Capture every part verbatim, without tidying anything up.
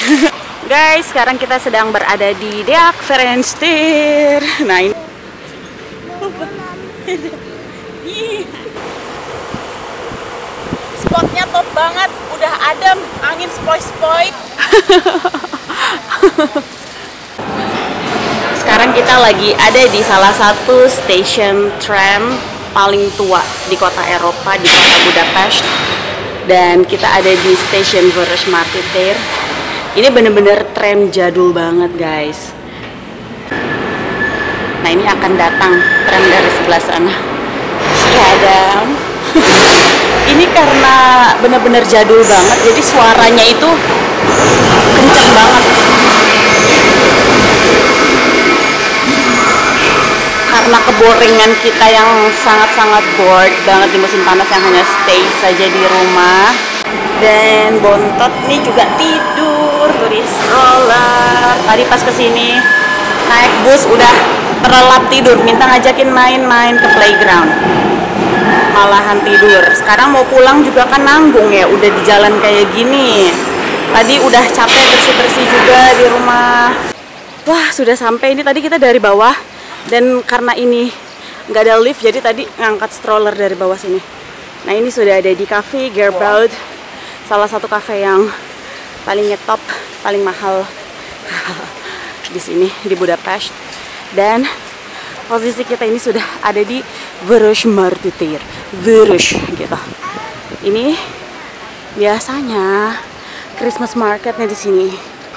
Guys, sekarang kita sedang berada di Deak Verenster. Nah ini spotnya top banget, udah adem, angin sepoi-sepoi. Sekarang kita lagi ada di salah satu stasiun tram paling tua di kota Eropa, di kota Budapest. Dan kita ada di stasiun Vörösmarty. Ini bener-bener tram jadul banget guys. Nah ini akan datang tram dari sebelah sana. Ya Adam. Ini karena bener-bener jadul banget, jadi suaranya itu kenceng banget. Karena keboringan kita yang sangat-sangat bored banget di musim panas yang hanya stay saja di rumah. Dan bontot nih juga tidur, turis roller. Tadi pas kesini naik bus udah terlelap tidur, minta ngajakin main-main ke playground, malahan tidur. Sekarang mau pulang juga kan nanggung ya, udah di jalan kayak gini. Tadi udah capek bersih-bersih juga di rumah. Wah sudah sampai, ini tadi kita dari bawah. Dan karena ini nggak ada lift, jadi tadi ngangkat stroller dari bawah sini. Nah ini sudah ada di cafe Gerbaud, salah satu cafe yang paling ngetop, paling mahal di sini di Budapest. Dan posisi kita ini sudah ada di Vörösmarty, Vörös gitu. Ini biasanya Christmas marketnya di sini.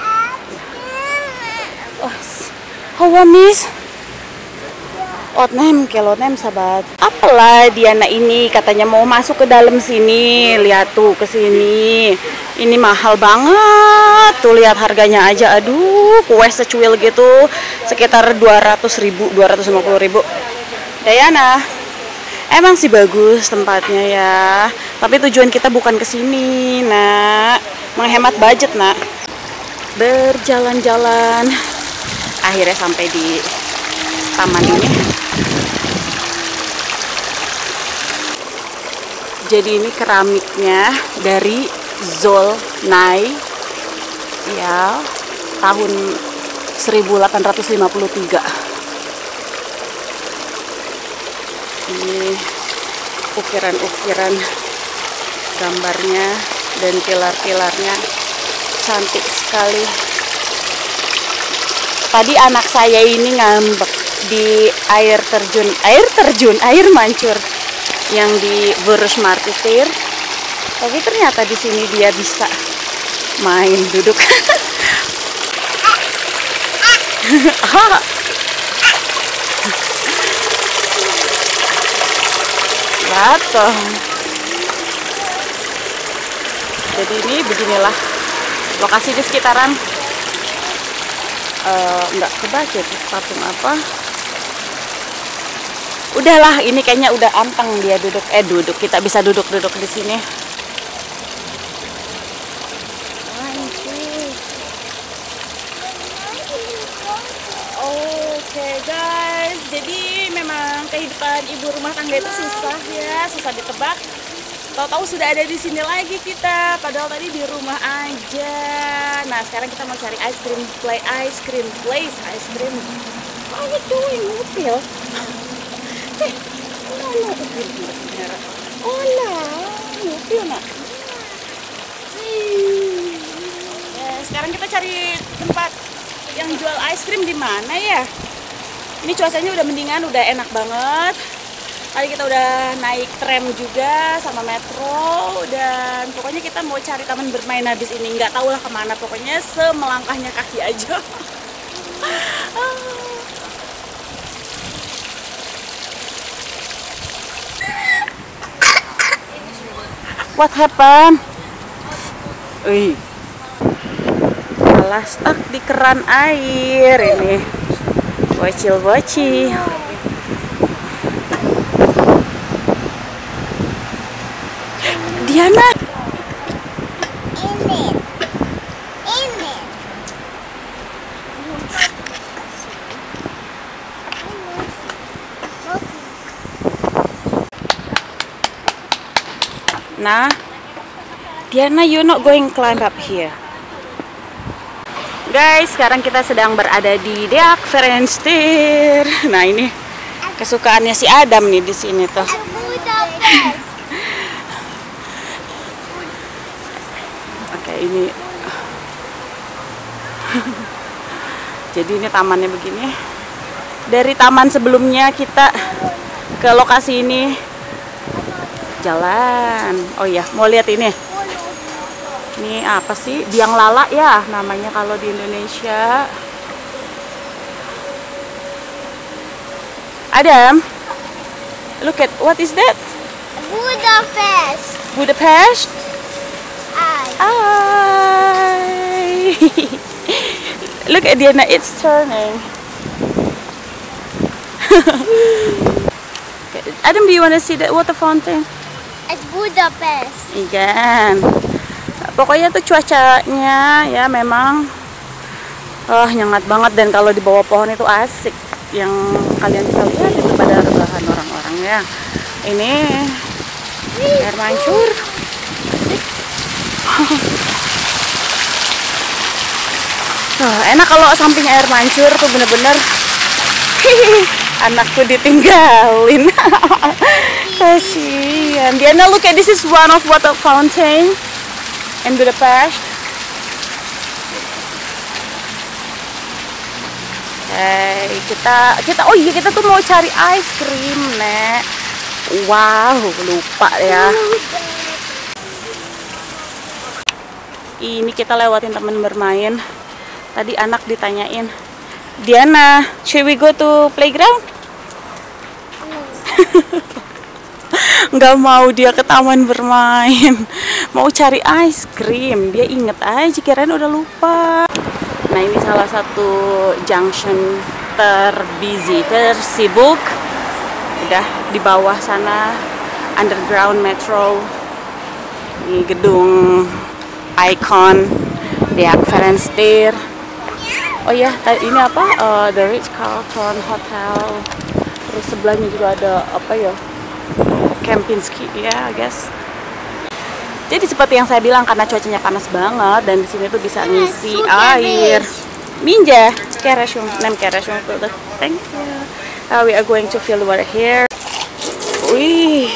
Oh, how miss? Otnem, kelotnem sahabat. Apalah Diana ini katanya mau masuk ke dalam sini. Lihat tuh ke sini. Ini mahal banget. Tuh lihat harganya aja. Aduh, kue secuil gitu sekitar dua ratus ribu, dua ratus lima puluh ribu. Diana, emang sih bagus tempatnya ya. Tapi tujuan kita bukan ke sini, Nak. Menghemat budget, Nak. Berjalan-jalan. Akhirnya sampai di taman ini. Jadi ini keramiknya dari Zolnay ya, tahun seribu delapan ratus lima puluh tiga. Ini ukiran-ukiran gambarnya dan pilar-pilarnya cantik sekali. Tadi anak saya ini ngambek di air terjun, air terjun, air mancur yang di Vörösmarty. Tapi ternyata di sini dia bisa main duduk. Jatuh. Jadi ini beginilah lokasi di sekitaran. Uh, nggak kebaca tuh patung apa. Udahlah, ini kayaknya udah anteng dia duduk. Eh duduk, kita bisa duduk-duduk di sini. Oke guys, jadi memang kehidupan ibu rumah tangga itu susah ya, susah ditebak. Tahu-tahu sudah ada di sini lagi kita, padahal tadi di rumah aja. Nah sekarang kita mau cari ice cream play, ice cream place, ice cream. What are you doing, Upil? Eh, mana Upil? Hola, Upil nak. Ya, sekarang kita cari tempat yang jual ice cream di mana ya? Ini cuacanya udah mendingan, udah enak banget. Tadi kita udah naik tram juga sama metro, dan pokoknya kita mau cari taman bermain habis ini. Nggak tahu lah kemana, pokoknya semelangkahnya kaki aja. What happened? Wih, malah stuck di keran air ini. Bocil-bocil. Diana. Nah, Diana, you're not going climb up here. guys, sekarang kita sedang berada di Deak Verenster. Nah ini kesukaannya si Adam nih di sini tuh. Oke ini, jadi ini tamannya begini. Dari taman sebelumnya kita ke lokasi ini jalan. Oh iya, mau lihat ini. Ini apa sih? Biang lala ya namanya kalau di Indonesia. Adam, look at what is that? Budapest. Budapest? I. Hi. Look at Diana, it's turning. Adam, do you want to see that water fountain? It's Budapest. Iya. Pokoknya tuh cuacanya ya memang oh, nyengat banget, dan kalau di bawah pohon itu asik. Yang kalian bisa lihat itu pada rebahan orang-orang ya. Ini air mancur. Oh, enak kalau samping air mancur tuh bener-bener anakku ditinggalin. Kasihan. Diana, look at this is one of water fountain in Budapest. Hey, kita kita oh iya kita tuh mau cari ice cream, Nek. Wow, lupa ya. Ini kita lewatin teman bermain. Tadi anak ditanyain, Diana, should we go to playground? Nggak mau, dia ke taman bermain, mau cari ice cream. Dia inget aja, kirain udah lupa. Nah ini salah satu junction terbusy, tersibuk. Udah di bawah sana underground metro. Ini gedung icon Deak Verenster. Oh ya, ini apa? Uh, The Ritz-Carlton Hotel. Terus sebelahnya juga ada apa ya? Kempinski ya, yeah, I guess. Jadi seperti yang saya bilang, karena cuacanya panas banget dan di sini tuh bisa ngisi air. Minja, kerashung, nem kerashung tuh. Thank you. Uh, we are going to fill water here. Wih.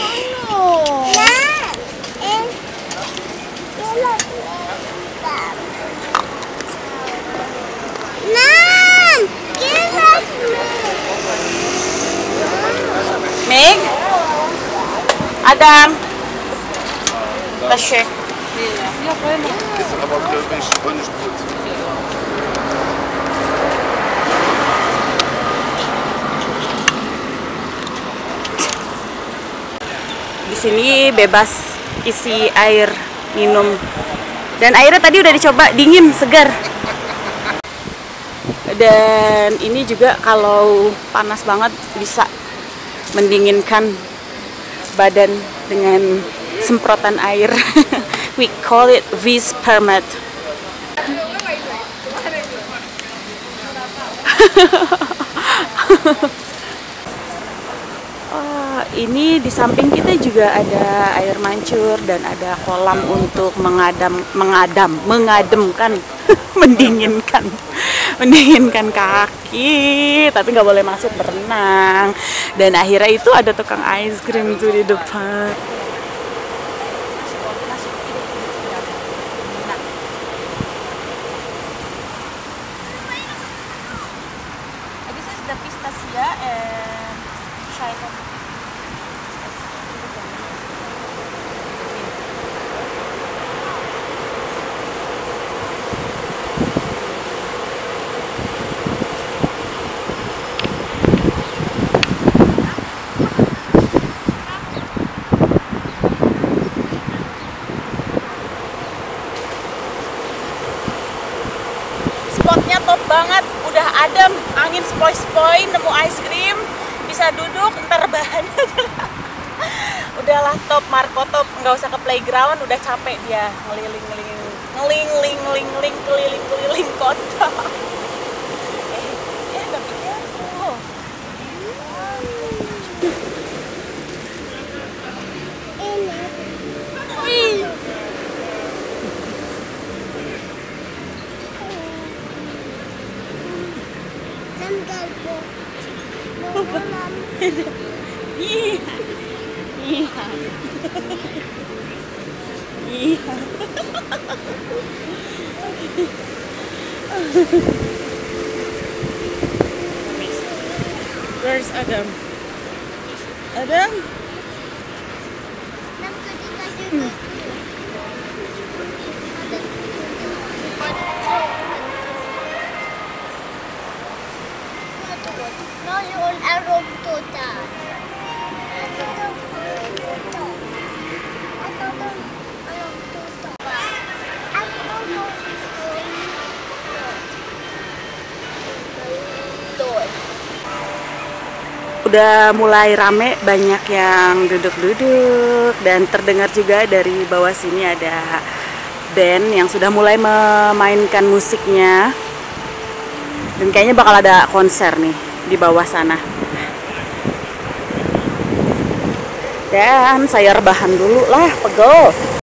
Meg, Adam, Tashe. Di sini bebas isi air minum, dan airnya tadi udah dicoba, dingin, segar. Dan ini juga kalau panas banget bisa mendinginkan badan dengan semprotan air. We call it Vis Permat. Oh, ini di samping kita juga ada air mancur dan ada kolam untuk mengadam, mengadam, mengademkan, mendinginkan, mendinginkan kaki. Tapi nggak boleh masuk berenang. Dan akhirnya itu ada tukang ice cream tuh di depan. This is the pistacia and shine. Spotnya top banget, udah adem, angin sepoi-sepoi, nemu ice cream, bisa duduk, ntar bahannya udahlah top, Marco top, nggak usah ke playground, udah capek dia ngeliling-ngeliling, ngeling-ling-ling-ling, keliling-keliling kota. Eh, eh, tapi careful. Wih. Iya. Where's Adam? Adam? Ngayon arong tuta. Udah mulai rame, banyak yang duduk-duduk, dan terdengar juga dari bawah sini ada band yang sudah mulai memainkan musiknya. Dan kayaknya bakal ada konser nih di bawah sana. Dan saya rebahan dulu lah, pegel.